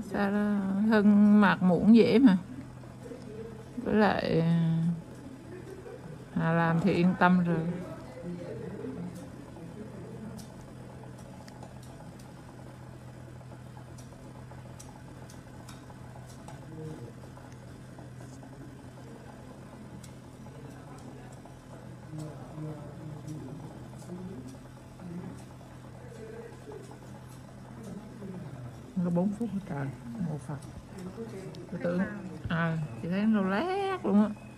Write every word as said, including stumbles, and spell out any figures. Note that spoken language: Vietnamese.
Sao đó Hân mặt muộn dễ mà. Với lại Hà làm thì yên tâm rồi. Có bốn phút hết trời, một Phật. Tôi tưởng à, chị thấy nó lát luôn á.